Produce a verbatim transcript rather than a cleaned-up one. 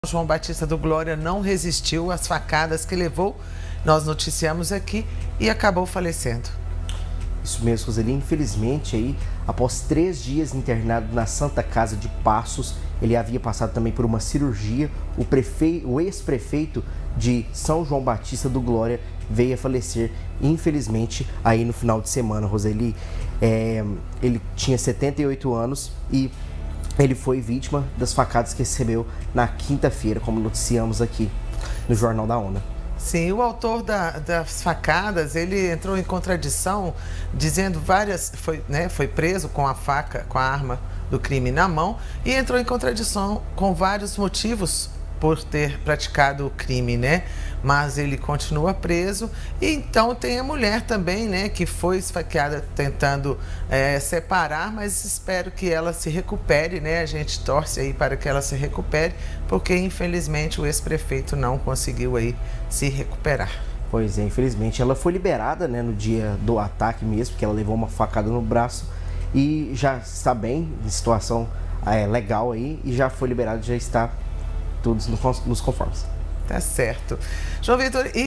João Batista do Glória não resistiu às facadas que levou, nós noticiamos aqui, e acabou falecendo. Isso mesmo, Roseli. Infelizmente, aí, após três dias internado na Santa Casa de Passos, ele havia passado também por uma cirurgia. O, prefe... o ex-prefeito de São João Batista do Glória veio a falecer, infelizmente, aí no final de semana, Roseli. É... Ele tinha setenta e oito anos e ele foi vítima das facadas que recebeu na quinta-feira, como noticiamos aqui no Jornal da Onda. Sim, o autor da, das facadas, ele entrou em contradição, dizendo várias, foi, né, foi preso com a faca, com a arma do crime na mão, e entrou em contradição com vários motivos por ter praticado o crime, né? Mas ele continua preso. E então tem a mulher também, né, que foi esfaqueada tentando é, separar, mas espero que ela se recupere, né? A gente torce aí para que ela se recupere, porque infelizmente o ex-prefeito não conseguiu aí se recuperar. Pois é, infelizmente ela foi liberada, né, no dia do ataque mesmo, porque ela levou uma facada no braço e já está bem, em situação é, legal aí, e já foi liberada, já está todos nos conformes. Tá certo. João Vitor, e